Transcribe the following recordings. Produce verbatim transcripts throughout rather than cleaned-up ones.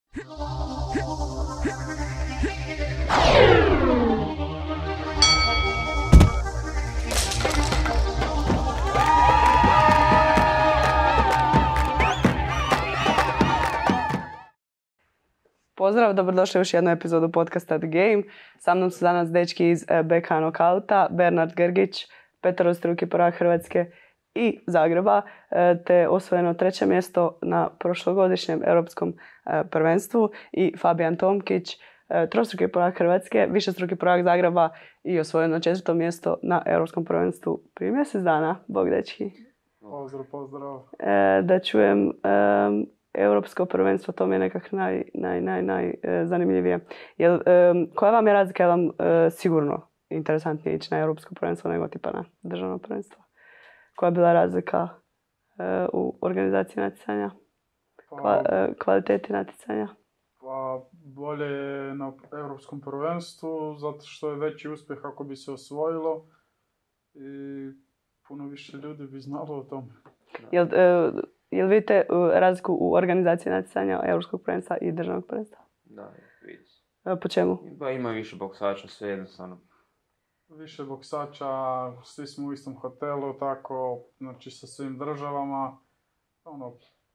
Pozdrav, dobrodošli u još jednu epizodu podcasta The Game. Sa mnom su danas dečki iz B K Nokauta, Bernard Grgić, peterostruki prvak Hrvatske i Zagreba, te osvojeno treće mjesto na prošlogodišnjem europskom prvenstvu, i Fabijan Tomkić, trostruki prvak Hrvatske, višestruki prvak Zagreba i osvojeno četvrto mjesto na europskom prvenstvu prije mjesec dana. Bog, dečki. Pozdrav, pozdrav. E, da čujem... Um, Europsko prvenstvo, to mi je nekak naj, naj, naj, naj e, zanimljivije. Jel, e, koja vam je razlika? Je vam e, sigurno interesantnije ići na Europsko prvenstvo nego tipa na državno prvenstvo? Koja je bila razlika e, u organizaciji natjecanja? Kva, e, kvaliteti natjecanja? Pa bolje je na Europskom prvenstvu zato što je veći uspjeh ako bi se osvojilo i puno više ljudi bi znalo o tome. Jel, e, Jel vidite razliku u organizaciji natjecanja Europskog prvenstva i državnog prvenstva? Da, vidi se. Po čemu? Ba, ima više boksača, sve jednostavno. Više boksača, svi smo u istom hotelu, tako, znači sa svim državama. Ono,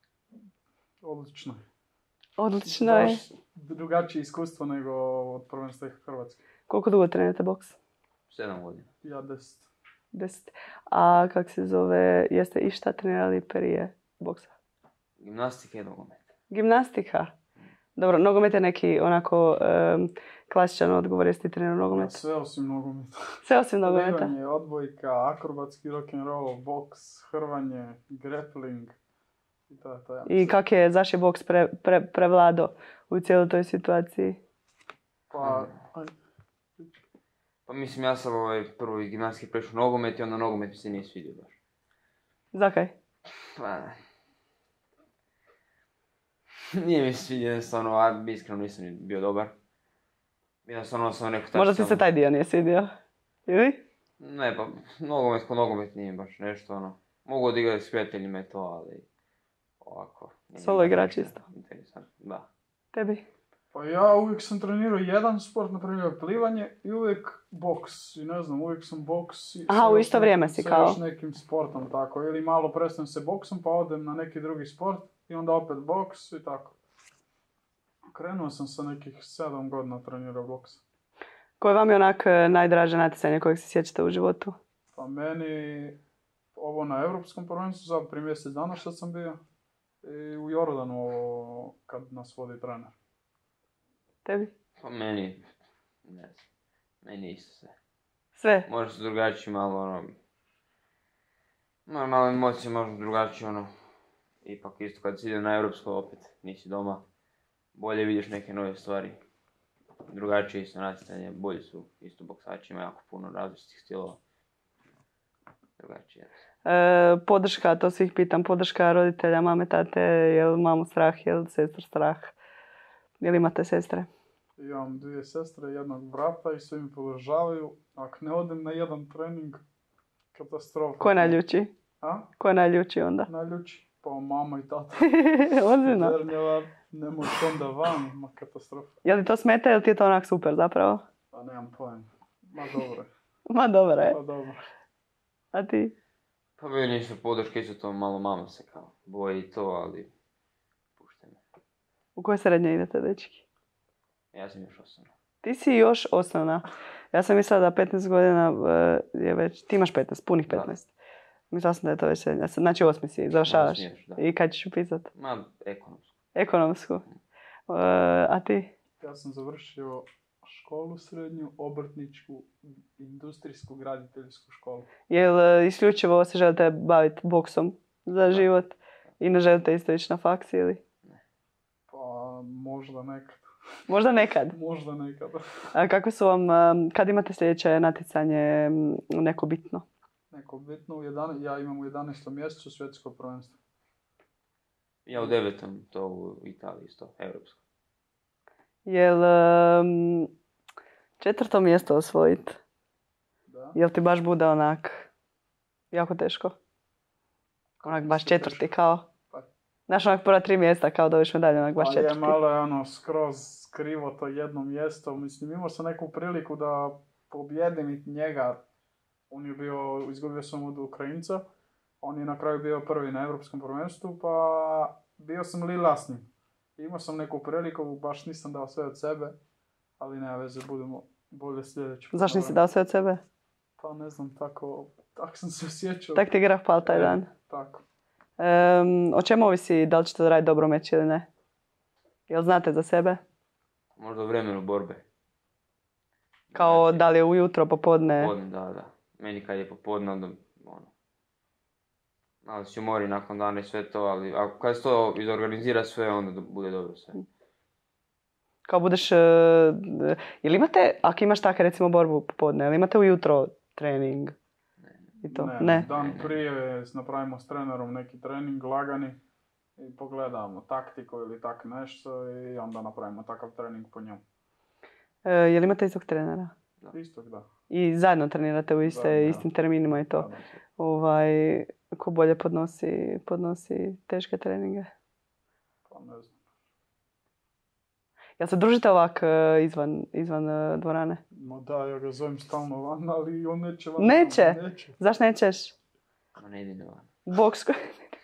odlično je. Odlično je. Drugačije iskustvo nego od prvenstva Hrvatske. Koliko dugo trenirate boks? Sedam godina. Ja deset. Deset. A kak se zove, jeste išta trenirali prije boksa? Gimnastika i nogomet. Gimnastika? Dobro, nogomet je neki onako um, klasičan odgovor, jeste trenirao nogomet? Ja, sve osim nogometa. Sve osim nogometa? Plivanje, odbojka, akrobatski rock'n'roll, boks, hrvanje, grappling. I, to, to ja I kak je, zaš je boks pre, pre, prevlado u cijeloj toj situaciji? Pa... Pa mislim, ja sam ovaj prvo iz gimnastike prešao nogomet i onda nogomet mi se nije svidio baš. Zakaj? Pa... Nije mi se svidio, jednostavno, a iskreno nisam bio dobar. Jednostavno sam rekao... Možda ti se taj dio nije svidio? Ili? Ne, pa nogomet ko nogomet nije baš nešto, ono... Mogu odigrati s prijateljima i to, ali... Ovako... Solo igrač isto? Interesantno, da. Tebi? Pa ja uvijek sam trenirao jedan sport, na primjer plivanje, i uvijek boks. I ne znam, uvijek sam boks i... Aha, u isto vrijeme si kao? Sa još nekim sportom, tako. Ili malo prestanem se boksom, pa odem na neki drugi sport i onda opet boks i tako. Krenuo sam sa nekih sedam godina trenirao boks. Koje vam je onak najdraže natjecanje kojeg se sjećate u životu? Pa meni ovo na Europskom prvenstvu, za prije mjesec dana što sam bio. I u Jordanu ovo, kad nas vodi trener. Tebi? Pa meni, ne znam, meni isto sve. Sve? Možda se drugačiji malo, ono... Malo, malo emocije, možda drugačije, ono... Ipak isto kad si ide na europsko, opet nisi doma. Bolje vidiš neke nove stvari. Drugačije isto natjecanje, bolji su isto boksači, ima jako puno različitih stilova. Drugačije. E, podrška, to svih pitam, podrška roditelja, mame, tate, je li mamu strah, je li sestru strah? Je li imate sestre? Imam dvije sestre, jednog brata i svi mi podržavaju. Ako ne odem na jedan trening, katastrofa. Ko je najljuči? A? Ko je najljuči onda? Najljuči? Pa mama i tata. Ozbiljno? Vernjava, nemoj onda van, ma katastrofa. Je li to smeta ili ti je to onak super zapravo? Pa nemam pojem. Ma dobro je. Ma dobro je. Pa dobro. A ti? Pa bio ništa podrške, isto to malo mama se kao boji i to, ali... Pušte me. U koje srednje idete, dečki? Ja sam još osnovna. Ti si još osnovna. Ja sam mislila da petnaest godina uh, je već... Ti imaš petnaest, punih petnaest. Da. Mislila sam da je to već srednja. Znači osmi si, završavaš. Smiješ, da. I kad ćeš upisat? Ma, ekonomsku. Ekonomsku. Uh, a ti? Ja sam završio školu srednju, obrtničku, industrijsku, graditeljsku školu. Jel uh, isključivo se želite baviti boksom za život? I ne želite isto ići na faks ili? Ne. Pa možda nekad. Možda nekad? Možda nekad. A kako su vam, um, kad imate sljedeće natjecanje um, neko bitno? Neko bitno, u jedane, ja imam u jedanaestom mjesecu svjetsko prvenstvo. Ja u devetom, to u Italiji isto, europsko. Jel um, četvrto mjesto osvojiti? Da. Jel ti baš bude onak jako teško? Onak baš četvrti kao? Pa Znaš, onak prva tri mjesta kao dobiš medalju, onak baš Ali je četvrti. malo je ono skroz krivo to jedno mjesto. Mislim, imao sam neku priliku da pobjedim njega. On je bio, izgubio sam od Ukrajinca. On je na kraju bio prvi na Europskom prvenstvu, pa bio sam lila s njim. Imao sam neku priliku, baš nisam dao sve od sebe, ali nema veze, budemo bolje sljedeći. Zašto nisi dao sve od sebe? Pa ne znam, tako, tako sam se osjećao. Tak ti grah pal taj dan. E, tako. Um, o čemu ovisi da li ćete raditi dobro meč ili ne? Jel znate za sebe? Možda u vremenu borbe. Kao Znači, da li je ujutro, popodne? popodne, da, da. Meni kad je popodne, onda, ono, malo si umori nakon dana i sve to, ali ako kad se to izorganizira sve, onda do- bude dobro sve. Kao budeš... Uh, jel imate, ako imaš tako recimo borbu popodne, jel imate ujutro trening? I to? Ne, Ne. dan Ne, ne. prije napravimo s trenerom neki trening lagani i pogledamo taktiku ili tak nešto i onda napravimo takav trening po njemu. Uh, jel imate istog trenera? Istog, da. I zajedno trenirate u iste, Da, da. istim terminima i to? Da, da. Ovaj, ko bolje podnosi, podnosi teške treninge? Pa ne znam. Jel se družite ovak uh, izvan, izvan uh, dvorane? No da, ja ga zovem stalno van, ali on neće van. Neće? Neće. Zašto nećeš? Ma ne idem van. Boks ko...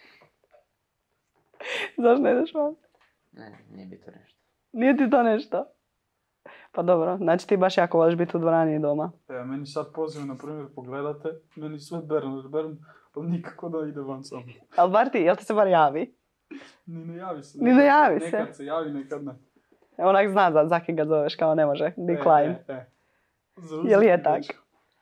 Zašto ne ideš van? Ne, nije bi to nešto. Nije ti to nešto? Pa dobro, znači ti baš jako voliš biti u dvorani i doma. E, meni sad poziv, na primjer, pogledate, meni sve Bernard, Bernard, pa nikako da ide van sam. Ali bar ti, jel ti se bar javi? Ni ne javi se. Ni ne javi se. Nekad se javi, nekad ne. Onak zna za, za kim ga zoveš, kao ne može, decline. E, e, e. Zauzeti Jel je riječ. tak?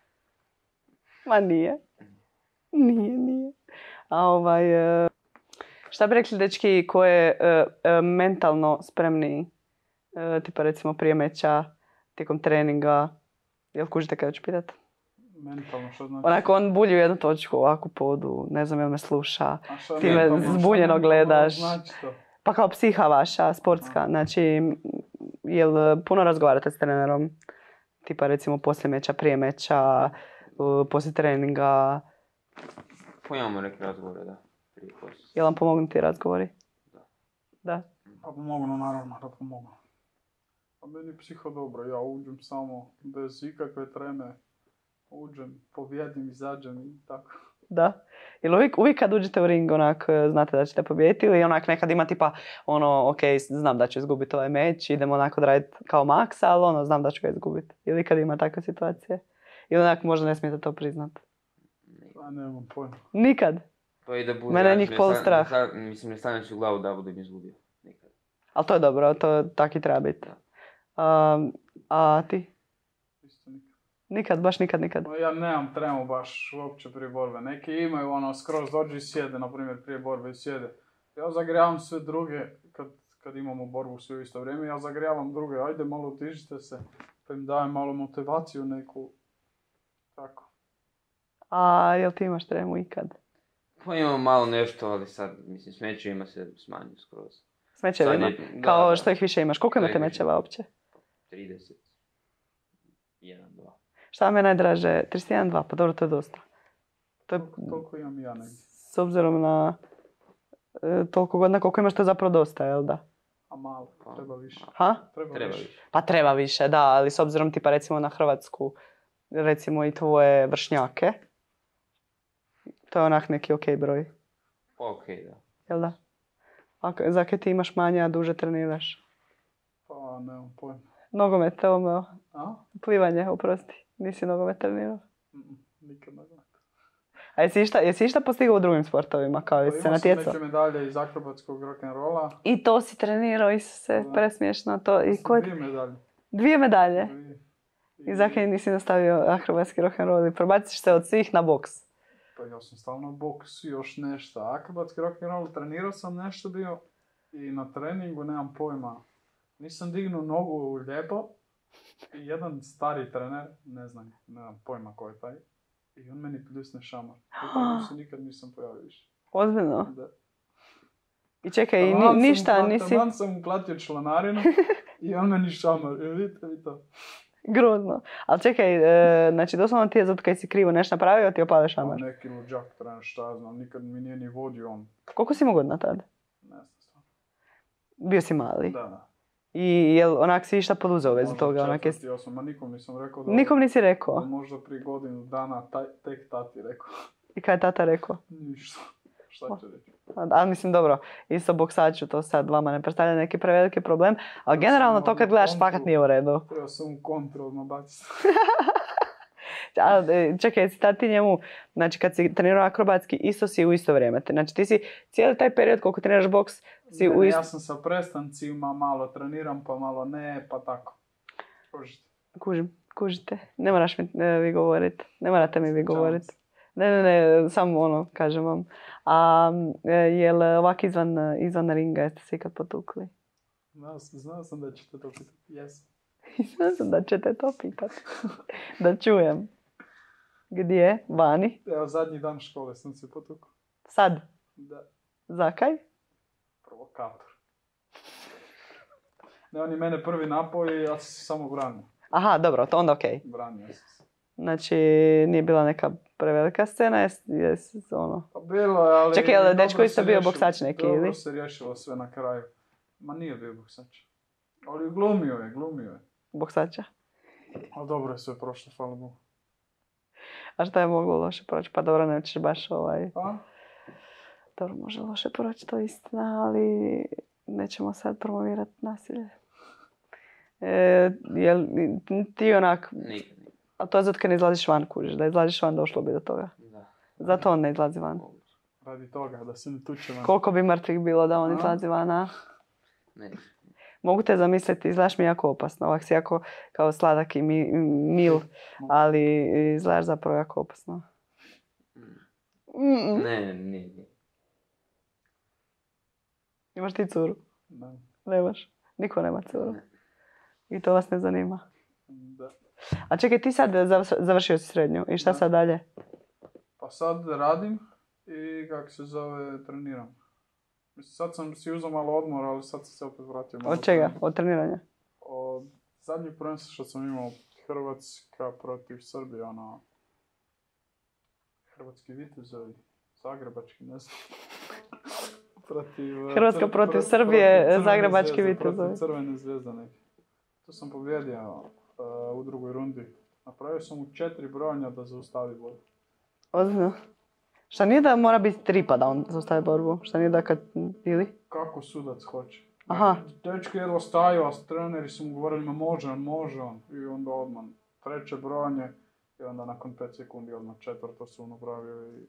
Ma nije. Nije, nije. A ovaj, e, šta bi rekli dečki ko je e, e, mentalno spremniji? E, tipa recimo prije meča, tijekom treninga. Jel kužite kada ću pitat? Mentalno, što znači? Onako on bulji u jednu točku, ovako podu, ne znam jel me sluša. A šta ti me mentalno, šta zbunjeno mentalno gledaš. Znači to? Pa kao psiha vaša, sportska. Znači, jel puno razgovarate s trenerom? Tipa recimo poslije meča, prije meča, uh, poslije treninga. Pa imamo neke razgovore, da. Prije poslije. Jel vam pomognu ti razgovori? Da. Da. Pa pomognu, naravno da pomognu. A meni je psiho dobro, ja uđem samo bez ikakve treme. Uđem, pobjedim, izađem i tako. Da. Jel uvijek, uvijek kad uđete u ring onak znate da ćete pobijediti ili onak nekad ima tipa ono, ok, znam da ću izgubiti ovaj meč, idem onako odraditi kao maks, ali ono, znam da ću ga izgubiti. Ili kad ima takve situacije. Ili onak možda ne smijete to priznat. Pa nemam pojma. Nikad. To i da bude... Mene je ja njih ne pol sta- strah. ne sta- Mislim, ne stavljam si u glavu da budem izgubio. Nikad. Ali to je dobro, to tak i treba biti. Um, a ti? Isto nikad. Nikad, baš nikad, nikad. Pa ja nemam tremu baš uopće prije borbe. Neki imaju ono skroz dođu i sjede, na primjer prije borbe i sjede. Ja zagrijavam sve druge, kad, kad imamo borbu svi u isto vrijeme, ja zagrijavam druge, ajde malo utižite se, pa im dajem malo motivaciju neku. Tako. A jel ti imaš tremu ikad? Pa imamo malo nešto, ali sad, mislim, s mečevima se smanjio skroz. S mečevima? Sad je- da, Kao da. što ih više imaš? Koliko Što imate ih više mečeva ima. uopće? trideset. jedan, dva. Šta vam je najdraže? trideset jedan, dva, pa dobro, to je dosta. To je, Toliko, toliko imam i ja negdje. s obzirom na e, toliko godina koliko imaš, to je zapravo dosta, jel da? A malo, Pa, treba više. Ha? Treba, Treba više. više. Pa treba više, da, ali s obzirom tipa recimo na Hrvatsku, recimo i tvoje vršnjake, to je onak neki ok broj, Pa okej, da. jel da? A k- za kaj ti imaš manje, a duže treniraš? Pa nemam pojma. Nogomet te omeo. A? Plivanje, oprosti. Nisi nogomet trenirao. Mm, nikad ne znam. A jesi išta, jesi išta postigao u drugim sportovima, kao Pa jesi se imao sam natjecao? neke medalje iz akrobatskog rock'n'rolla. I to si trenirao, Isuse, Da. presmiješno to. I ko... Dvije medalje. Dvije medalje. Dvije. I za kaj nisi nastavio akrobatski rock'n'roll i prebaciš se od svih na boks. Pa ja sam stalno boks i još nešto. Akrobatski rock'n'roll, trenirao sam nešto bio i na treningu nemam pojma. Nisam dignuo nogu u lijepo i jedan stari trener, ne znam, nemam pojma ko je taj, i on meni pljusne šamar. I tako se nikad nisam pojavio više. Ozbiljno. Da. I čekaj, i ni- Taman sam ništa pla- nisi... Taman sam mu platio članarinu i on meni šamar. I vidite vi to. Grozno. Ali čekaj, e, znači doslovno ti je zato kaj si krivo nešto napravio, ti opale A šamar. neki luđak trener, šta ja znam, nikad mi nije ni vodio on. Koliko si imao godina tad? Ne Bio si mali. Da, da. I jel onak si išta poduzeo vezi Možda toga? Onak je... četvrti, osam, ma nikom nisam rekao da... Nikom nisi rekao? Da možda prije godinu dana taj, tek tati rekao. I kaj je tata rekao? Ništa. Šta ću reći? Ali mislim, dobro, isto boksaču to sad vama ne predstavlja neki preveliki problem, ali generalno to kad gledaš fakat nije u redu. Treba sam u kontrol nabaciti. A, čekaj, si tad ti njemu, znači kad si trenirao akrobatski, isto si u isto vrijeme. Znači ti si cijeli taj period koliko treniraš boks, si ne, u ne, isto... ja sam sa prestancima, malo treniram pa malo ne, pa tako. Kužite. Kužim, kužite. Ne moraš mi e, vi govoriti. Ne morate mi vi govoriti. Ne, ne, ne, samo ono, kažem vam. A e, jel ovak izvan, izvan ringa jeste se ikad potukli? Znao, znao sam da ćete to pitati. Jesam. Znao sam da ćete to pitati. Da čujem. Gdje? Vani? Evo, zadnji dan škole sam se potukao. Sad? Da. Zakaj? Provokator. Ne, on je mene prvi napao i ja sam se samo branio. Aha, dobro, to onda okej. Okay. Branio sam se. Znači, nije bila neka prevelika scena, jes, jes ono... Pa bilo je, ali... Čekaj, ali dečko dobro isto se bio riješilo- boksač neki, Dobro ili? se riješilo sve na kraju. Ma nije bio boksač. Ali glumio je, glumio je. Boksača. Ali dobro je sve prošlo, hvala Bogu. A šta je moglo loše proći? Pa dobro, nećeš baš ovaj... A? Dobro, može loše proći, to je istina, ali nećemo sad promovirati nasilje. E, jel ti onak... Nikad, nikad. A to je zato kad ne izlaziš van, kužiš. Da izlaziš van, došlo bi do toga. Da. Zato on ne izlazi van. Moguće. Radi toga, da se ne tuče van. Koliko bi mrtvih bilo da on A? izlazi van, a? Ne. Mogu te zamisliti, izgledaš mi jako opasno. Ovak si jako kao sladak i mi, mil, ali izgledaš zapravo jako opasno. Mm-mm. Ne, ne, nije, nije. Imaš ti curu? Da. Nemaš? Niko nema curu. Ne. I to vas ne zanima. Da. A čekaj, ti sad zavrs- završio si srednju. I šta Da. sad dalje? Pa sad radim i kako se zove, treniram. Mislim, sad sam si uzeo malo odmor, ali sad sam se opet vratio malo. Od čega? Od treniranja? Od zadnjeg prvenstva što sam imao Hrvatska protiv Srbije, ono... Hrvatski vitezovi, zagrebački, ne znam. Protiv, Hrvatska cr- protiv pro- Srbije, protiv Crvene zagrebački zvijezde, vitezovi. Protiv Crvene zvijezde neki. Tu sam pobjedio uh, u drugoj rundi. Napravio sam mu četiri brojanja da zaustavi boj. Ozbiljno. Šta nije da mora biti tri pa da on zaustavi borbu? Šta nije da kad... Ili? Kako sudac hoće. Aha. Dečko jedva stajao, a treneri su mu govorili, ma može on, može on. I onda odmah treće brojanje. I onda nakon pet sekundi odmah četvrto su napravio i...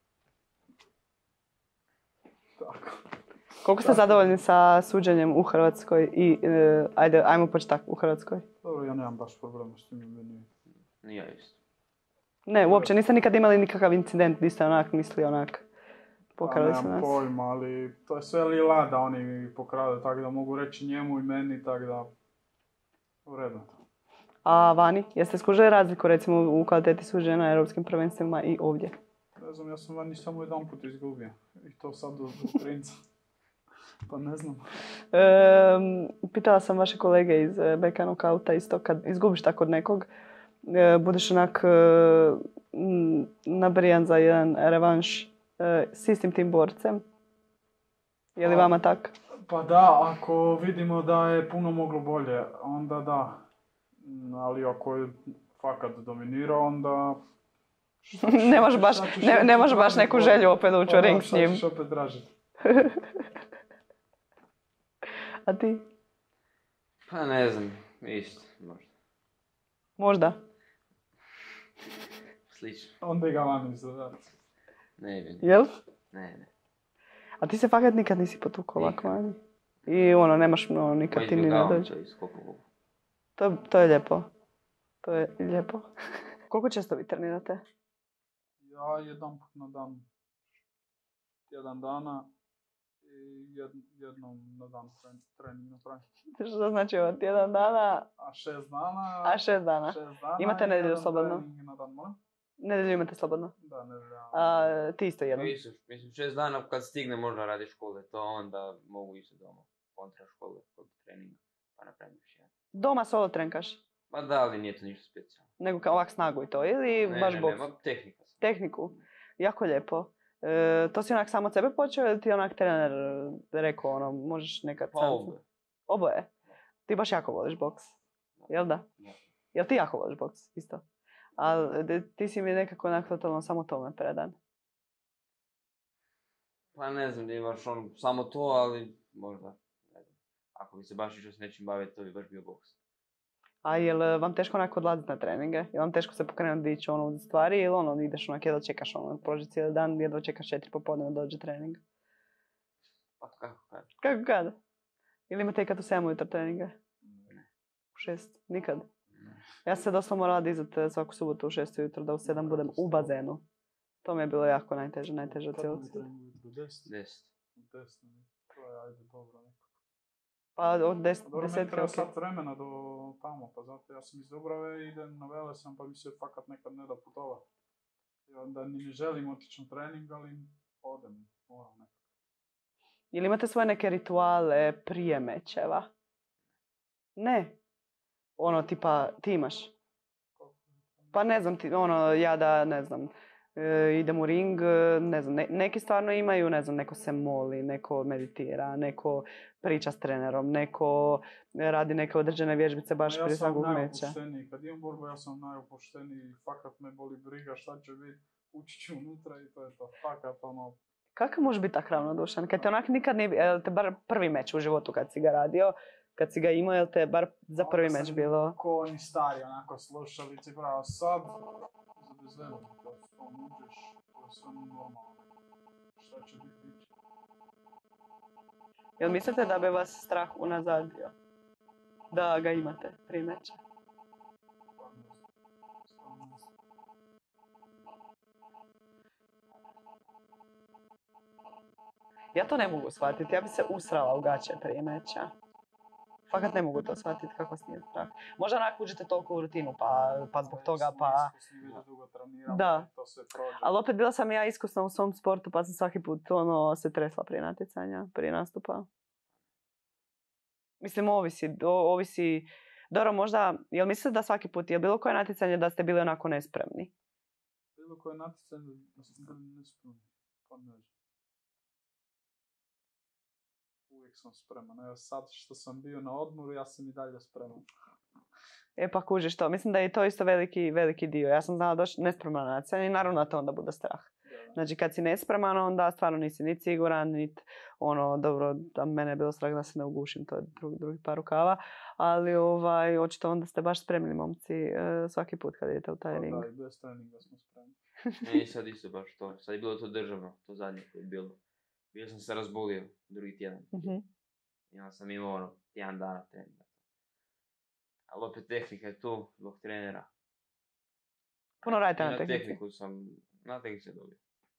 Tako. Koliko ste zadovoljni sa suđenjem u Hrvatskoj i, e, ajde, ajmo početi tako, u Hrvatskoj? Dobro, ja nemam baš problema s tim. Meni... Ni ja isto. Ne, uopće niste nikad imali nikakav incident gdje ste onak misli onak, pokrali Pa su nemam nas. pojma, ali to je sve lila da oni pokrade, tako da mogu reći njemu i meni, tako da... U redu. A vani, jeste skužili razliku recimo u kvaliteti suđenja na europskim prvenstvima i ovdje? Ne znam, ja sam vani samo jedan put izgubio. I to sad u Ukrajinca. Pa ne znam. E, pitala sam vaše kolege iz e, B K Knockouta isto, kad izgubiš tako od nekog, e, budeš onak e, m, nabrijan za jedan revanš e, s istim tim borcem. Je li A. vama tak? Pa da, ako vidimo da je puno moglo bolje, onda da. Mm, Ali ako je fakat dominirao, onda... šta ćeš- Ne možeš baš, šta ćeš ne, opet ne možeš baš tražiti? neku želju opet ući Pa u da, ring s šta njim. ćeš opet tražiti? A ti? Pa ne znam, isto, možda. Možda. Slično. Onda ga vani izgledati. Ne bi. Jel? Ne, ne. A ti se fakat nikad nisi potukao ovako vani? I ono, nemaš no, nikad ti ni ne Izbjegavam dođe. to iz koliko mogu. To, to je lijepo. To je lijepo. Koliko često vi trenirate? Ja jedan put na dan, tjedan dana i jed, jednom na dan tren, trening napravim. Što znači ovo? Tjedan dana, A šest dana... a šest dana. šest dana Imate i nedjelju jedan slobodno? trening na dan, molim? Nedelju imate slobodno. Da, nedjelja. A, ti isto jednom. Pa isto, mislim, šest dana kad stigne možda radi škole, to onda mogu isto doma. Kontra škole, kod treninga, pa napravim još jedan. Doma solo trenkaš? Pa da, ali nije to ništa specijalno. Nego kao ovak snagu i to? Ili Ne, baš ne, boks? ne, ma tehnika sam. Tehniku? Jako lijepo. E, to si onak samo od sebe počeo ili ti onak trener rekao ono, možeš nekad Pa sam? oboje. Oboje? Ti baš jako voliš boks, jel da? Da. Jel ti jako voliš boks, isto? Ali ti si mi nekako onak totalno samo tome predan. Pa ne znam, nije baš on samo to, ali možda, ne znam. Ako bi se baš išao s nečim baviti, to bi baš bio boks. A jel vam teško onako odlaziti na treninge? Jel vam teško se pokrenuti dići ono u stvari ili ono ideš onak jedva čekaš ono, prođe cijeli dan, jedva čekaš četiri popodne da dođe trening? Pa kako kad? Kako kada? Ili imate i kad u sedam ujutro treninge? Ne. U šest? Nikad? Ja se doslovno morala dizati svaku subotu u šest ujutro da u sedam budem u bazenu. To mi je bilo jako najteže, najteže od cijelog svijeta. Deset. Deset. Deset. To je, ajde, dobro neko. Pa od des, Dobro, meni desetke, treba ok. sat vremena do tamo, pa zato ja sam iz Dubrave i idem na Velesam, pa mi se fakat nekad ne da putovati. I onda ni ne želim otići na trening, ali odem, moram nekako. Ili imate svoje neke rituale prije mečeva? Ne. Ono, tipa, ti imaš? Pa ne znam, ti, ono, ja da, ne znam, e, idem u ring, e, ne znam, ne, neki stvarno imaju, ne znam, neko se moli, neko meditira, neko priča s trenerom, neko radi neke određene vježbice baš Ma ja prije sam svakog meča. najopušteniji, kad imam borbu ja sam najopušteniji, fakat me boli briga šta će biti, ući ću unutra i to je to, fakat ono. Kako može biti tak ravnodušan? Kad te onak nikad nije, jel te bar prvi meč u životu kad si ga radio, kad si ga imao, jel te bar za prvi Onda meč sam bilo? Ko oni stari, onako slušalici, pravo sad, za bezveze, to s tom uđeš, to je sve normalno, šta će biti, bit će. Jel mislite da bi vas strah unazadio? Da ga imate prije meča? Pa ne znam, stvarno ne znam. Ja to ne mogu shvatiti, ja bi se usrala u gaće prije meča. Fakat ne mogu to shvatiti kako vas nije strah. Možda onak uđete toliko u rutinu, pa, pa zbog toga, pa... Iskusni, već dugo treniramo, Da. to sve prođe. Ali opet bila sam ja iskusna u svom sportu, pa sam svaki put ono, se tresla prije natjecanja, prije nastupa. Mislim, ovisi, o, ovisi... Dobro, možda, jel mislite da svaki put, je bilo koje natjecanje da ste bili onako nespremni? Bilo koje natjecanje da sam bili nespremni, pa ne znam. Uvijek sam spreman. Evo sad što sam bio na odmoru, ja sam i dalje spreman. E pa kužiš to, mislim da je to isto veliki, veliki dio. Ja sam znala doći nespreman na natjecanje i naravno da te onda bude strah. Da. Znači kad si nespreman onda stvarno nisi ni siguran, niti ono, dobro, da mene je bilo strah da se ne ugušim, to je drugi, drugi par rukava, ali ovaj, očito onda ste baš spremni momci e, svaki put kad idete u taj Pa ring. da, i bez treninga smo spremni. Ne, sad isto baš to. Sad je bilo to državno, to zadnje koje je bilo. Bio sam se razbolio drugi tjedan. Mhm. I onda sam imao ono, tjedan dana treninga. Ali opet tehnika je tu, zbog trenera. Puno radite I na na tehnici. tehniku sam, na tehnici dobio.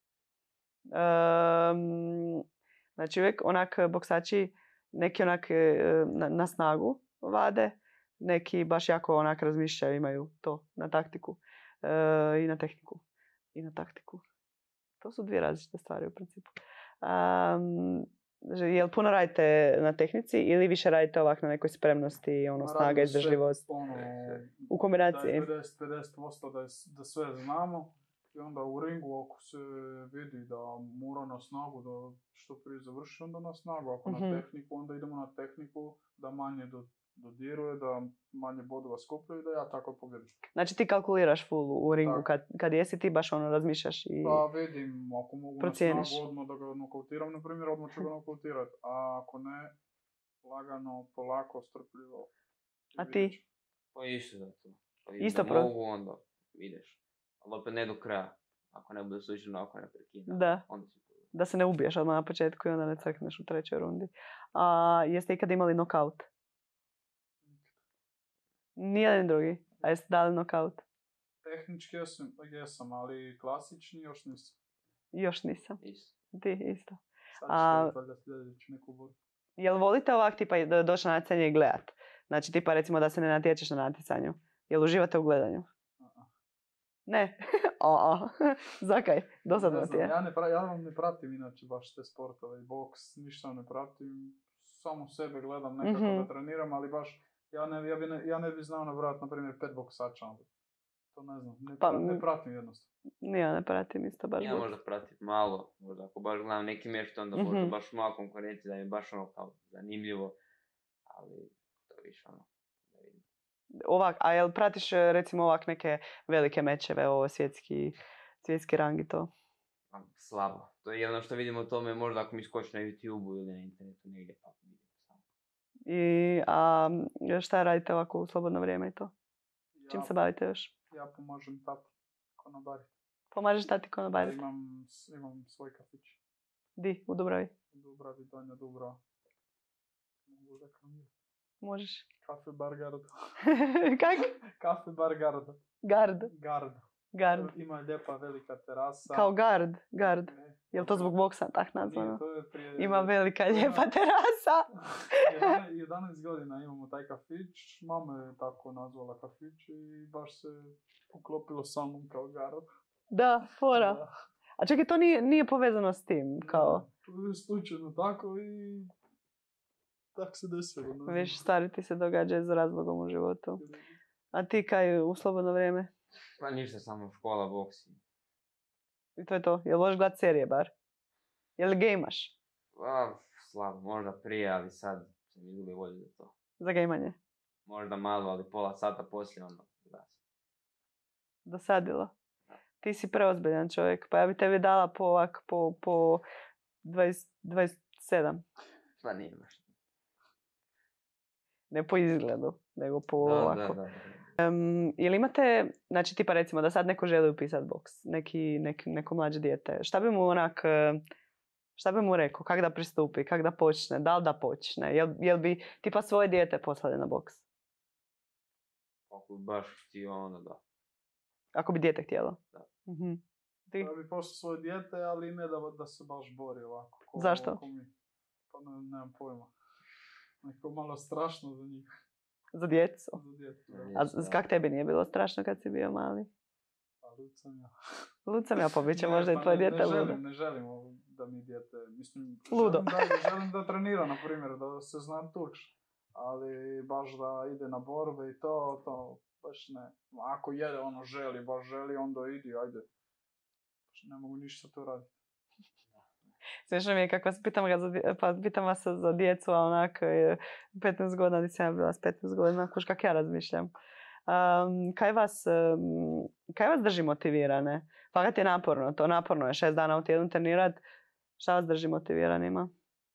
Um, znači uvijek onak boksači neki onak e, na, na snagu vade, neki baš jako onak razmišljaju, imaju to na taktiku e, i na tehniku i na taktiku. To su dvije različite stvari u principu. Um, jel puno radite na tehnici ili više radite ovak na nekoj spremnosti, ono, Ma, snaga, radimo sve, izdržljivost Ono, u kombinaciji? da je pedeset pedeset posto da, je, da sve znamo i onda u ringu ako se vidi da mora na snagu da što prije završi, onda na snagu. Ako Mhm. na tehniku, onda idemo na tehniku da manje do, dodiruje, da manje bodova skuplja i da ja tako pobjedim. Znači ti kalkuliraš full u ringu Tako. kad, kad jesi ti baš ono razmišljaš i... Pa vidim, ako mogu procijeniš. na snagu odmah da ga nokautiram, na primjer, odmah ću ga nokautirati. A ako ne, lagano, polako, strpljivo. i A vidjet ti? ću. Pa isto da to. Pa vidim Isto da pro- mogu, onda ideš. Ali opet ne do kraja. Ako ne bude slučajno, ako ne prekida. Da. Onda si problem. Da se ne ubiješ odmah na početku i onda ne crkneš u trećoj rundi. A jeste ikad imali nokaut? Nijedan ni drugi. A jeste dali nokaut? Tehnički jesam, jesam, ali klasični još nisam. Još nisam. Isto. Ti isto. Sad A- ću vidjeti valjda sljedeću neku borbu. Jel volite ovak tipa do- doći na natjecanje i gledat? Znači tipa recimo da se ne natječeš na natjecanju. Jel uživate u gledanju? A-a. Ne. A-a. Zakaj? Dosadno Ne ti znam, je. ja ne, pra, ja vam ne pratim inače baš te sportove i boks, ništa ne pratim, samo sebe gledam nekako Mhm. da treniram, ali baš ja ne, ja, bi ne, ja ne bi znao nabrojati, na primjer, pet boksača. onda. To ne znam, ne, Pa, pra, ne pratim jednostavno. Ja ne pratim isto baš. Ja boks. možda pratim malo, možda ako baš gledam neki mječ, onda Mhm. možda baš malo konkurencije, da mi je baš ono kao zanimljivo, ali to je više ono, da vidim. Ovak, a jel pratiš e, recimo ovak neke velike mečeve, ovo svjetski, svjetski rang i to? A, slabo. To je jedno što vidimo o tome, možda ako mi skoči na YouTube-u ili na internetu negdje, pa vidim samo. I a, šta radite ovako u slobodno vrijeme i to? Čim Ja, se bavite još? ja pomažem tati konobariti. Pomažeš tati Ja konobariti? imam, imam svoj kafić. Di, u Dubravi? U Dubravi, Donja Dubrava. Mogu reklamirati. Možeš. Kafe Bar Garda. Kak? Kafe Bar Garda. Gard. Garda. Gard. Ima lijepa velika terasa. Kao gard. Gard. Ne, Jel to zbog boksa tak nije, nazvano? to je prije... Ima velika lijepa terasa. jedanaest godina imamo taj kafić. Mama je tako nazvala kafić i baš se uklopilo sa mnom kao Gard. Da, fora. Da. A čekaj, to nije, nije povezano s tim, kao... Da, to je slučajno tako i... tako se desilo. ne znam. Viš, stvari ti se događaju s razlogom u životu. A ti kaj u slobodno vrijeme? Pa ništa, samo škola, boks. I to je to. Jel možeš gledat serije bar? Jel gejmaš? Pa, slabo, možda prije, ali sad sam izgubio volju za to. Za gejmanje? Možda malo, ali pola sata poslije onda gasi. Dosadilo? Ti si preozbiljan čovjek, pa ja bi tebi dala po ovak, po, po dvadeset, dvadeset sedam. Pa nije baš. Ne po izgledu, nego po Da, ovako. da, da, da. Um, jel imate, znači tipa recimo da sad neko želi upisati boks, neki, neki, neko mlađe dijete, šta bi mu onak, eh, šta bi mu rekao, kak da pristupi, kak da počne, da li da počne, jel, jel bi tipa svoje dijete poslali na boks, Ako bi baš htio, onda da. ako bi dijete htjelo? Da. Mhm. Ti? Ja bi poslao svoje dijete, ali ne da, da se baš bori ovako. Ko, Zašto? ko mi. Pa ne, nemam pojma. Neko malo strašno za njih. Za djecu? Za djecu. Za Da. djecu. A z- kak tebi nije bilo strašno kad si bio mali? A lud sam ja. Lud sam ja, pa bit će Ne, možda pa i tvoje ne, dijete ne ludo. želim, ne želim ovo da mi dijete, mislim, Ludo. želim da, želim da trenira, na primjer, da se zna tuč. Ali baš da ide na borbe i to, to baš ne. Ako jede, ono želi, baš želi, onda idi, ajde. Baš ne mogu ništa to raditi. Smiješno mi je kako vas pitam, ga za, dje- pa pitam vas za djecu, a onak je petnaest godina, di sam ja bila s petnaest godina, kuš kak ja razmišljam. Um, kaj, vas, um, kaj vas drži motivirane? Fakat je naporno, to naporno je šest dana u tjednu trenirat. Šta vas drži motiviranima?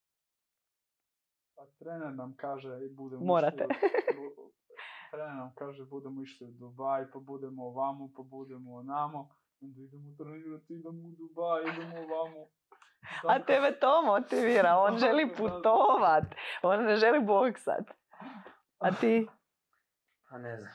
Pa trener nam kaže i budemo Morate. išli u, bu- trener nam kaže budemo išli u Dubaj, pa budemo ovamo, pa budemo onamo. Onda idemo trenirati, idemo u Dubaj, idemo ovamo. A tebe to motivira, on želi Tako, da, da. putovat, on ne želi boksat. A ti? Pa ne znam.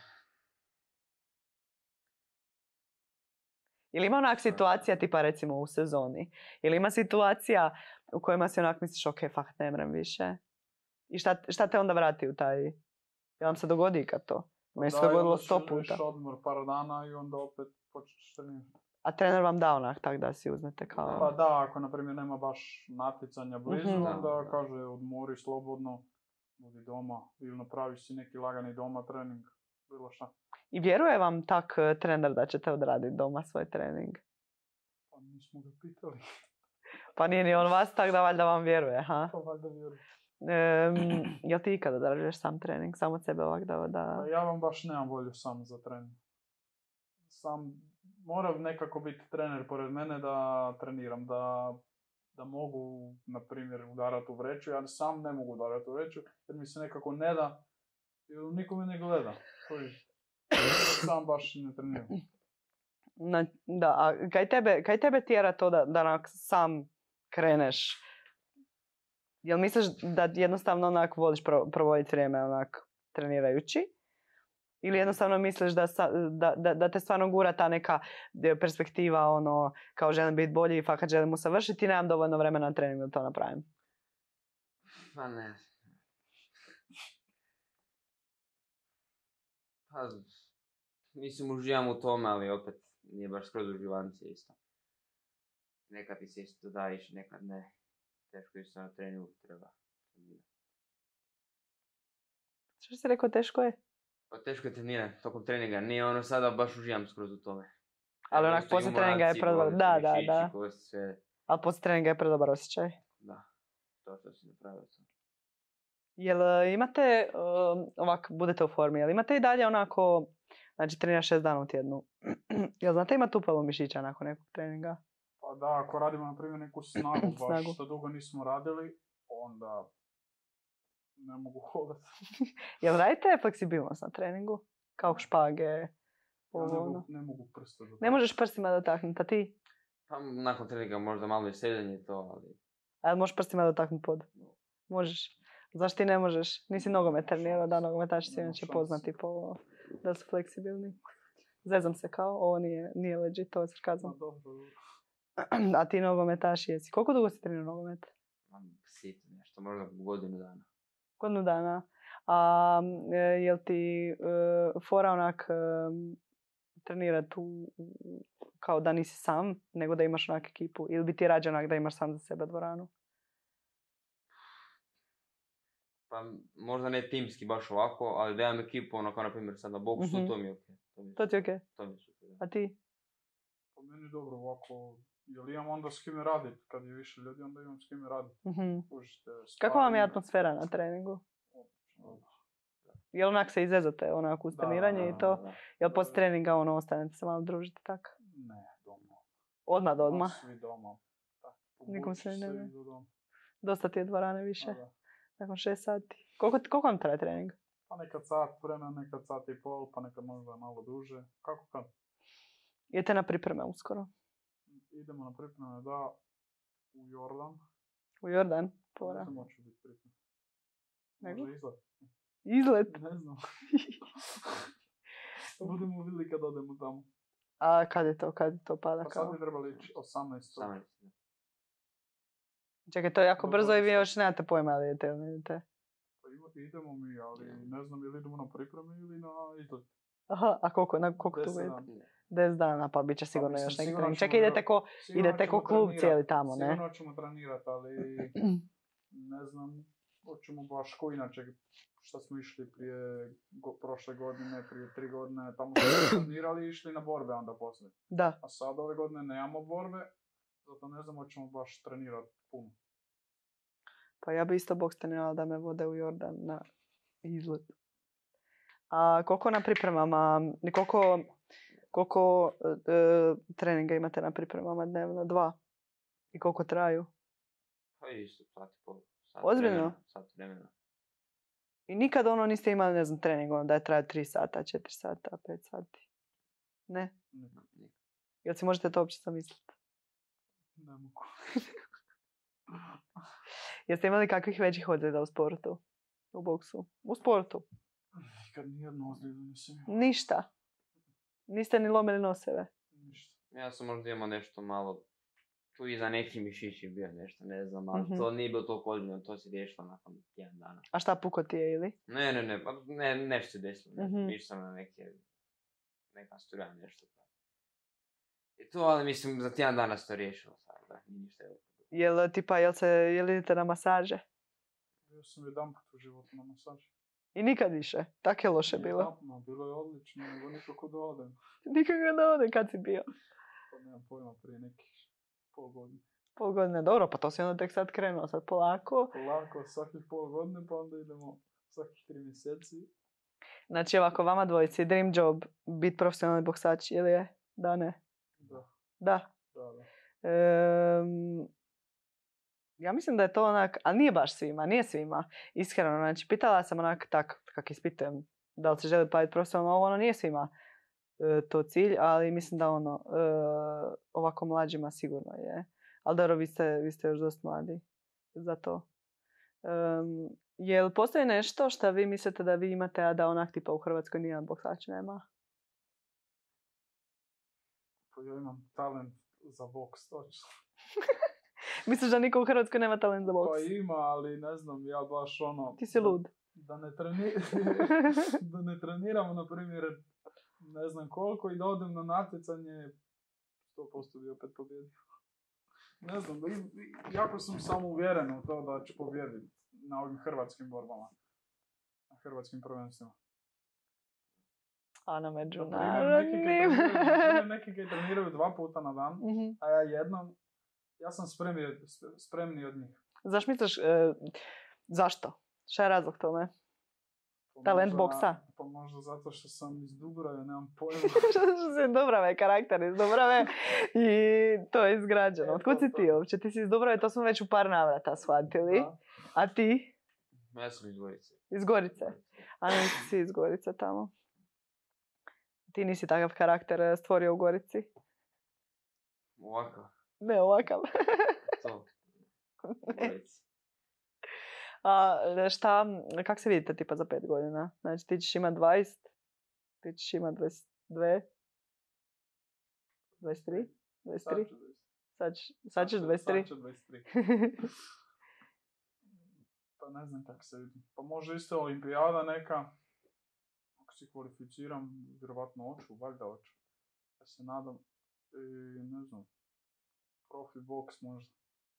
Ili ima onak situacija tipa recimo u sezoni? Ili ima situacija u kojima si onak misliš ok, fakat ne mrem više? I šta, šta te onda vrati u taj... Jel vam se dogodi ikad to? Meni se Da, i dogodilo onda sto želiš puta. odmor par dana i onda opet počneš trenirati. A trener vam da onak tak da si uzmete kao... Pa da, ako na primjer nema baš natjecanja blizu, Mhm. onda Da, da. kaže odmori slobodno, budi doma ili napraviš si neki lagani doma trening, bilo šta. I vjeruje vam tak eh, trener da ćete odraditi doma svoj trening? Pa nismo ga pitali, Pa nije ni on vas tak da valjda vam vjeruje, ha? pa valjda vjerujem. Um, jel ti ikada odrađuješ sam trening, sam od sebe ovak da... Pa da... ja vam baš nemam volju sam za trening. Sam, mora nekako biti trener pored mene da treniram, da, da mogu, na primjer, udarati u vreću. Ja sam ne mogu udarati u vreću, jer mi se nekako ne da, jer niko me ne gleda. Kužiš. Sam baš ne treniram. Na, da, a kaj tebe, kaj tebe tjera to da, da onak sam kreneš? Jel misliš da jednostavno onak voliš pro, provoditi vrijeme onak trenirajući? Ili jednostavno misliš da, sa, da, da, da te stvarno gura ta neka perspektiva ono kao želim biti bolji i fakat želim usavršiti i nemam dovoljno vremena na treningu da to napravim? Pa ne. Pa, mislim, uživam u tome, ali opet nije baš skroz uživancije isto. Nekad ti se isto da ići, nekad ne. Teško isto na treningu treba trenirati. Što si rekao, teško je? Pa teško je trenirati tokom treninga, nije ono sada baš uživam skroz u tome. Ali onak Isto i poslije treninga je umoraci, predobar. bolesti, Da, da, mišići, da. kosti, sve. Ali poslije treninga je predobar osjećaj. Da, to što si napravio to. Jel e, imate, um, ovak, budete u formi, jel imate i dalje onako, znači trenira šest dana u tjednu. Jel znate imate upalu mišića nakon nekog treninga? Pa da, ako radimo, na primjer, neku snagu, baš Snagu. što dugo nismo radili, onda ne mogu hodati. Jel radite fleksibilnost na treningu? Kao špage? Ja ovo, ne ono? mogu, ne mogu prsta dotaknuti. Ne možeš prstima dotaknuti, a ti? Pa nakon treninga možda malo i seljenje to, ali... A jel možeš prstima dotaknuti pod? Možeš. Zašto ti ne možeš? Nisi nogometar, nije da nogometaši se Nema inače šanse. poznati po da su fleksibilni. Zezam se kao, ovo nije, nije legit, to je Pa sarkazam. dobro, dobro. A ti nogometaš jesi. Koliko dugo si trenirao nogomet? Mam sitno nešto, možda godinu dana. Godinu dana. A e, jel ti e, fora onak e, trenirat u, u- kao da nisi sam, nego da imaš onak ekipu? Ili bi ti rađe onak da imaš sam za sebe dvoranu? Pa možda ne timski baš ovako, ali da imam ekipu, ono kao na primjer sad na boksu, Mhm. to mi je okej. To mi je To ti je okej. To mi je super, da. A ti? Pa meni je dobro ovako, jel imam onda s kime raditi, kad je više ljudi, onda imam s kime raditi. Mhm. Kužite, Kako vam je sparing, atmosfera na treningu? odlično. Jel onak se izvezate onako uz Da, treniranje i to? Da, da. Jel poslije treninga ono ostanete se malo družiti tak? Ne, doma. Odmah do Ma, odmah. Svi doma. Tak, Nikom se povući ne se da. i do doma. Dosta ti je dvorane više. A da. Nakon šest sati. Koliko, koliko vam traje trening? Pa nekad sat vremena, nekad sat i pol, pa nekad možda malo duže. Kako kad? Idete na pripreme uskoro? Idemo na pripreme, da, u Jordan. U Jordan? Ne Fora. znam, hoće biti pripreme. Nego? Može izlet. Izlet? Ne znam. Budemo vidjeli kad odemo tamo. A kad je to? Kad je to pada Pa sad kao? bi trebali ići osamnaest. Samo da. Čekaj, to je jako Dobro, brzo i vi sad. još nemate pojma ali idete ili ne idete. Pa ima- idemo mi, ali ne znam ili idemo na pripreme ili na izlet. Aha, a koliko, na koliko tu Deset idete? dana. Deset dana, pa bit će sigurno mislim, još neki sigurno trening. ćemo Čekaj, idete vjero- ko, Sigurno idete ko ćemo klub trenirat, cijeli tamo, ne? Sigurno ćemo trenirati, ali ne znam, hoćemo baš ko inače što smo išli prije go, prošle godine, prije tri godine, tamo smo trenirali i išli na borbe onda poslije. Da. A sad ove godine nemamo borbe, zato ne znam hoćemo baš trenirati puno. Pa ja bi isto boks trenirala da me vode u Jordan na izlet. A koliko na pripremama, koliko, koliko e, treninga imate na pripremama dnevno? Dva. I koliko traju? Pa isto, sat i pol. Sat Ozbiljno? vremena, Sat vremena. I nikad ono niste imali, ne znam, trening ono da je trajao tri sata, četiri sata, pet sati. Ne? Nikad. Jel si možete to uopće zamisliti? Ne mogu. Jeste imali kakvih većih ozljeda u sportu? U boksu? U sportu? Nikad nijedno ozljedu nisam imao. Ništa. Niste ni lomili noseve. Ništa. Ja sam možda imao nešto malo, tu iza neki mišići bio nešto, ne znam, ali Mhm. to nije bilo toliko ozbiljno, to se riješilo nakon tjedan dana. A šta puko ti je ili? Ne, ne, ne, pa ne, nešto se desilo, ne znam, Mhm. išao sam na neke, neka struja, nešto. Pa. I to, ali mislim, za tjedan dana se to riješilo sad, da, nije ništa veliko. Jel tipa, jel se, jel idete na masaže? Bio sam jedan put u životu na masaži. I nikad više. Tak je loše bilo. Jedanput, bilo je odlično, nego nikako da odem. Nikad ga ne ode kad si bio. Pa nemam pojma, prije nekih pol godine. Pol godine, dobro, pa to si onda tek sad krenuo, sad polako. Polako, svakih pol godine, pa onda idemo svakih tri mjeseci. Znači, ovako, vama dvojici, dream job, biti profesionalni boksač, ili je? Da, ne? Da, Da. da, da. Ehm, ja mislim da je to onak, ali nije baš svima, nije svima. Iskreno, znači, pitala sam onak tak, kak ispitujem, da li se želi baviti profesionalno, ovo ono nije svima e, to cilj, ali mislim da ono, e, ovako mlađima sigurno je. Ali dobro, vi ste, vi ste još dosta mladi za to. Um, jel postoji nešto što vi mislite da vi imate, a da onak tipa u Hrvatskoj nijedan boksač nema? Pa ja imam talent za boks, točno. Misliš da niko u Hrvatskoj nema talent za boks? Pa ima, ali ne znam, ja baš ono... Ti si lud. Da ne, treni... da ne treniramo, na primjer, ne znam koliko i da odem na natjecanje, sto posto bi opet pobjedio. Ne znam, i- i- jako sam samo uvjeren u to da ću pobjediti na ovim hrvatskim borbama. Na hrvatskim prvenstvima. A na Na primjer, neki koji međunarodnim. treniraju- na primjer, neki koji treniraju dva puta na dan, Mhm. a ja jednom, ja sam spremniji, spremniji od njih. Zašto misliš, e, zašto? Šta je razlog tome? Pa Talent možda boksa? na- Pa možda zato što sam iz Dubrave, nemam pojma. Što si Dubrave, karakter iz Dubrave i to je izgrađeno. E, Otkud to, si to. ti uopće? Ti si iz Dubrave, to smo već u par navrata shvatili. Da. A ti? Ja sam iz Gorice. Iz Gorice. A ne si iz Gorice tamo. Ti nisi takav karakter e, stvorio u Gorici? Ovako, Ne ovakav. to. Gorice. A šta, kak se vidite tipa za pet godina? Znači ti ćeš imat dvadeset, ti ćeš imat dvadeset dvije, dvadeset tri, dvadeset tri, Sad ću dvadeset. sad, ćeš- sad ćeš dvadeset tri. Sad ću dvadeset tri. Pa ne znam kako se vidi. Pa može isto olimpijada neka. Ako se kvalificiram, vjerovatno hoću, valjda hoću. Ja se nadam. I ne znam. Profi boks možda.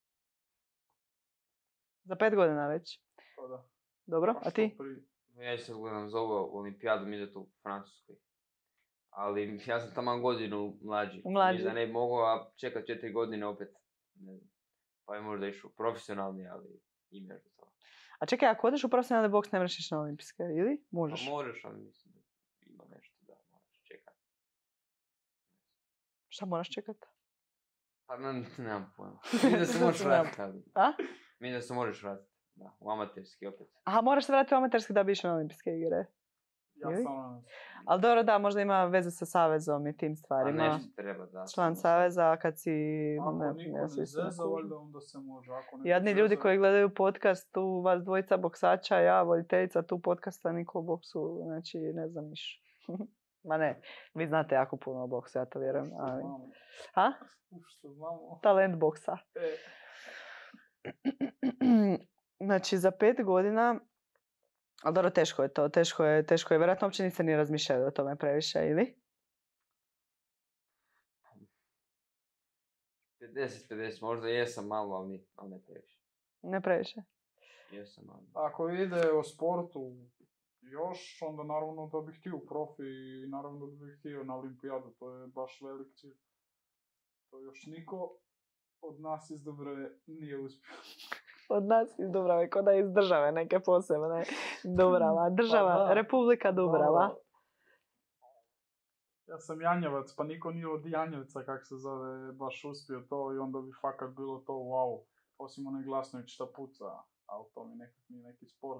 Za pet godina već. Pa da. Dobro, Pa a što ti? prije. Ja se gledam za ovu olimpijadu, mi je to u Francuskoj. Ali ja sam tamo godinu mlađi. Mlađi. Mislim da ne bi mogao, a čekat četiri godine opet. Ne znam. Pa je možda išao profesionalni, ali ime je to. A čekaj, ako odeš u profesionalni boks ne možeš ići na olimpijske, ili? Pa Možeš. možeš, ali mislim da ima nešto da moraš čekati. Šta moraš čekat? Pa ne, nemam pojma. Mislim da se možeš vratiti, ali... A? Mislim da se možeš vratiti. Da, u amaterski opet. Aha, moraš se vratiti u amaterski da bi išao na olimpijske igre. Ja Ili? stvarno ne znam. Ali dobro, da, možda ima veze sa savezom i tim A stvarima. nešto treba da... Član saveza, kad si... Ako ne, niko ja ne se isto ne zeza, kužim. valjda onda se može. Ako neko Jadni ljudi zeza- koji gledaju podcast, tu vas dvojica boksača, ja, voditeljica tu podcasta, niko o boksu, znači ne znam niš. Ma ne, vi znate jako puno o boksu, ja to vjerujem. Što Ali... znamo. Ha? Uf, što znamo. Talent boksa. E, Znači, za pet godina, ali dobro, teško je to, teško je, teško je, vjerojatno uopće niste ni razmišljali o tome previše, ili? pedeset pedeset, možda jesam malo, ali, ni- ali ne previše. Ne previše. Jesam malo. ako ide o sportu još, onda naravno da bih htio profi i naravno da bih htio na olimpijadu. To je baš velik cilj. To još niko od nas iz Dubrave nije uspio. Od nas iz Dubrave, ko da je iz države neke posebne. Dubrava, država, Pa da. Republika Dubrava. Da. Ja sam Janjevac, pa niko nije od Janjevca, kak se zove, baš uspio to i onda bi fakat bilo to wow. Osim onaj Glasnović šta puca, ali to mi nekak nije neki sport.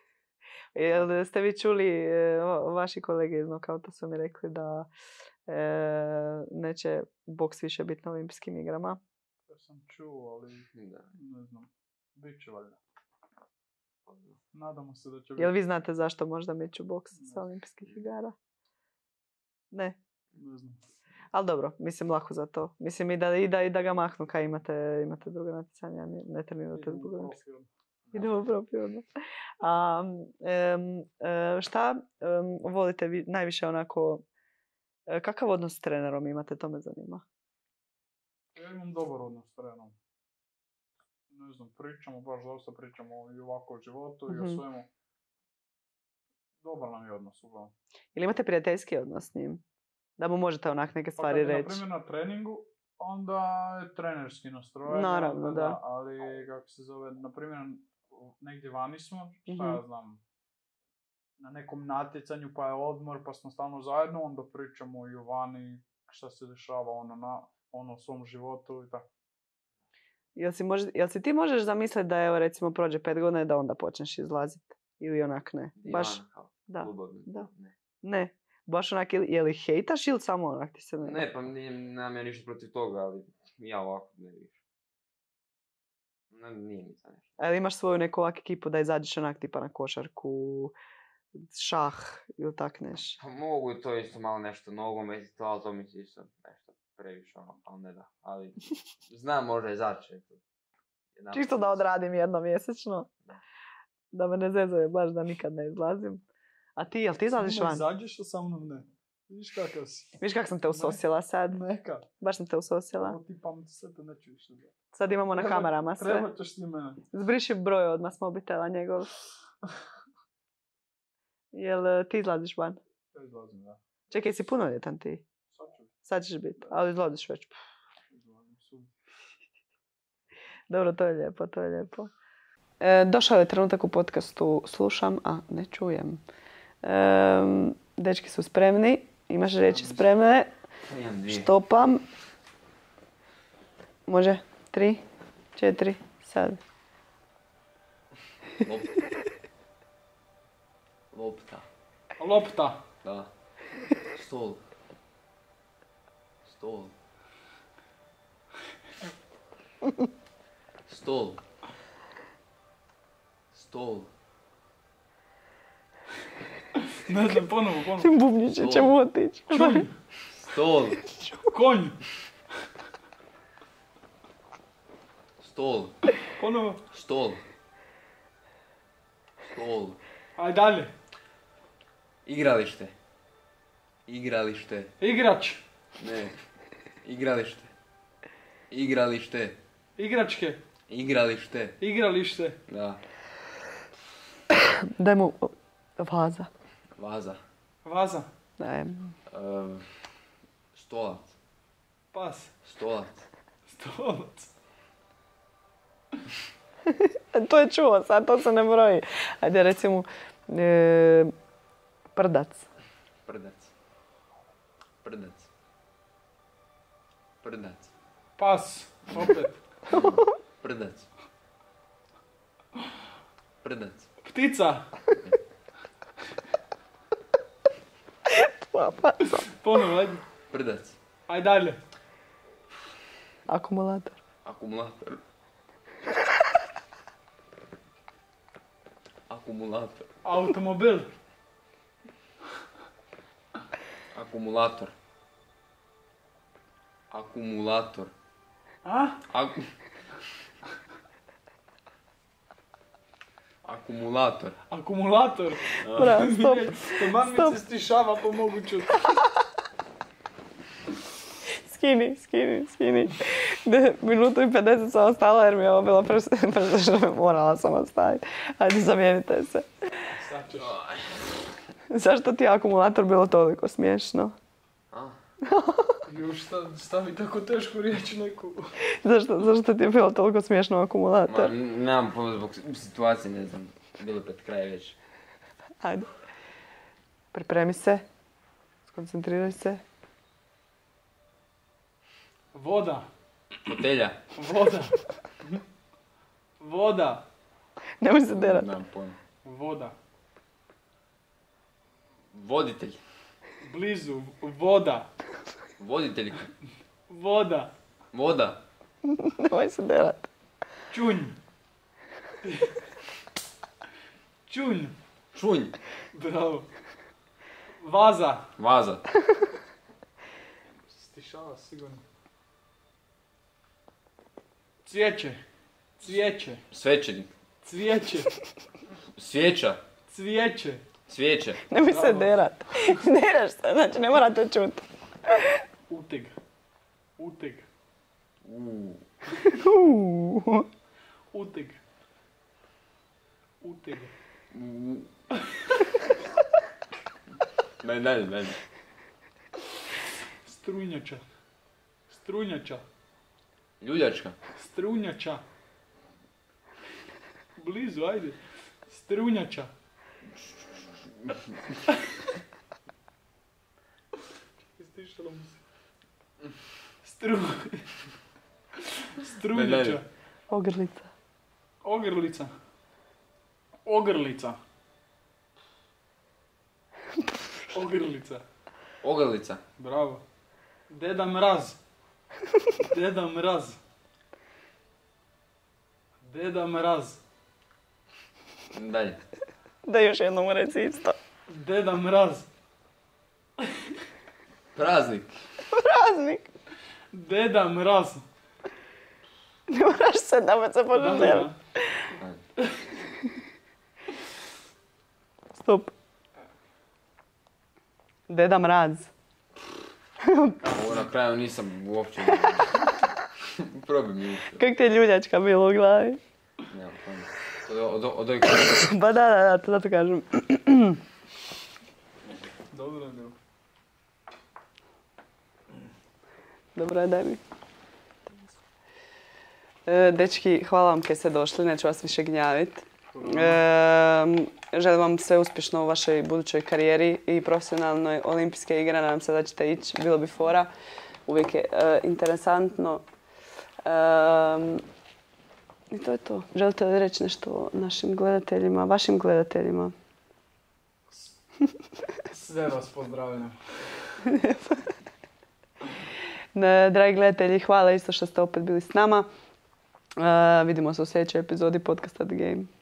Jel ste vi čuli, e, o- vaši kolege iz Nokauta su mi rekli da e, neće boks više biti na olimpijskim igrama. To sam čuo, ali Da. ne znam. Biće valjda. Nadamo se da će biti. Jel vi znate zašto možda miču boks sa Ne. olimpijskih igara? Ne. Ne znam. Ali dobro, mislim lako za to. Mislim i da, i da, i da ga mahnu kad imate, imate druga natjecanja, ne, ne trenirate Idemo zbog u olimpijskih. profi. Idemo profi odmah. A, em, e, šta em, volite vi najviše onako, e, kakav odnos s trenerom imate, to me zanima. Ja imam dobar odnos s trenerom. Ne znam, pričamo, baš dosta pričamo i ovako o životu i o Mhm. svemu. Dobar nam je odnos uglavnom. Ili imate prijateljski odnos s njim? Da mu možete onak neke Pa stvari kad je, na reći. primjer, na treningu, onda je trenerski nastrojen. Naravno, onda da. Ali, kako se zove, na primjer, negdje vani smo, šta Mhm. ja znam, na nekom natjecanju pa je odmor, pa smo stalno zajedno, onda pričamo i o vani, šta se dešava ono na ono u svom životu i tako. Jel si, može, jel si ti možeš zamisliti da evo recimo prođe pet godina i da onda počneš izlaziti? Ili onak ne? Baš, Divan, kao da, klubovni, da. Ne. ne. Baš onak, ili- je li hejtaš ili samo onak ti se ne... Ne, pa nije, nemam ja ništa protiv toga, ali ja ovako ne više. Ne, nije mi to nešto. Ali imaš svoju neku ovak ekipu da izađeš onak tipa na košarku, šah ili tak neš. Pa mogu to isto malo nešto nogomet i to, ali to mi se isto nešto previše ono, ali ne da. Ali znam možda izaći. eto. Jedan Čisto put. da odradim jednom mjesečno. Da me ne zezuje baš da nikad ne izlazim. A ti, jel ti izlaziš Samo van? izađeš, a sa mnom ne. Vidiš kakav si. Viš kak sam te usosila sad? Neka. Baš sam te usosila. Ovo ti pamet sve te neću više da. Sad imamo na Treba- kamerama sve. Treba ćeš ti mene. Zbriši broj odmah s mobitela njegov. Jel eh, ti izlaziš van? Ja izlazim, da. Čekaj, si punoljetan ti? Sad ću Sad ćeš biti, ali izlaziš već. izlazim sud. Dobro, to je lijepo, to je lijepo. E, došao je trenutak u podcastu Slušam, a ne čujem. E, dečki su spremni, imaš riječi spremne. Imam dvije. Štopam. Može? Tri, četiri, sad. Lopta. Lopta. Lopta. Da. Stol. Stol. Stol. Stol. Ne znam, ponovo, ponovo. Bubnjiće ćemo otići. Čuj. Stol. Konj. Stol. Ponovo. Stol. Stol. Aj dalje. Igralište. Igralište. Igrač. Ne. Igralište. Igralište. Igračke. Igralište. Igralište. Da. Daj mu o, vaza. Vaza. Vaza. Daj. Um, stolac. Pas. Stolac. Stolac. To je čuo, sad to se ne broji. Ajde, recimo, e, prdac. Prdac. Prdac. Prdac. Pas. Opet. Prdac. Prdac. Ptica. Pa, pa. Ponovo, ajde. Prdac. Aj dalje. Akumulator. Akumulator. Akumulator. Automobil. Akumulator. Akumulator. A? Aku... Akumulator. Akumulator. Bravo, stop. Taman mi Stop. se stišava pa mogu čuti. Skini, skini, skini. De, minutu i pedeset sam ostala jer mi je ovo bilo prešto morala sam ostaviti. Ajde, zamijenite se. Sad ćeš. Zašto ti je akumulator bilo toliko smiješno? A? Još šta, stavi tako tešku riječ neku. Zašto, zašto ti je bilo toliko smiješno Ma, akumulator? nemam pojma zbog situacije, ne znam. Bilo pred kraj već. Ajde. Pripremi se. Skoncentriraj se. Voda. Fotelja. Voda. Voda. Nemoj se derat. Nemam pojma. Voda. Voditelj. Blizu. Voda. Voditelj. Voda. Voda. Nemoj se derat. Čunj. Čunj. Šunj. Bravo. Vaza. Vaza. Stišava sigurno. Cvijeće. Cvijeće. Svećenik. Cvijeće. Svijeća. Cvijeće. Svijeće. Nemoj se Bravo. derat. Deraš se, znači ne morate čuti. Uteg. Uteg. Uuu. Uuu. Uteg. Uteg. Meni dalje, meni. Strunjača. Strunjača. Ljuljačka. Strunjača. Blizu, ajde. Strunjača. Stišalo mi se. Stru... Strunjača. Ogrlica. Ogrlica. Ogrlica. Ogrlica. Ogrlica. Bravo. Deda Mraz. Deda Mraz. Deda Mraz. Dalje. Da još jednom reci isto. Deda Mraz. Praznik. Praznik. Deda Mraz. Ne moraš se da se počeš derat. Stop. Deda Mraz. Ovo na kraju nisam uopće... Probaj mi uopće. Kak ti je ljuljačka bilo u glavi? Nemam pojma. Od, od, od ovih... Pa da, da, da, to zato kažem. Dobro je bilo. Dobro je, daj mi. E, dečki, hvala vam kaj ste došli, neću vas više gnjaviti. E, želim vam sve uspješno u vašoj budućoj karijeri i profesionalnoj. Olimpijske igre, nadam se da ćete ići, bilo bi fora. Uvijek je e, interesantno. E, I to je to. Želite li reći nešto našim gledateljima, vašim gledateljima? Sve vas pozdravljam. Dragi gledatelji, hvala isto što ste opet bili s nama. Uh, vidimo se u sljedećoj epizodi podcasta The Game.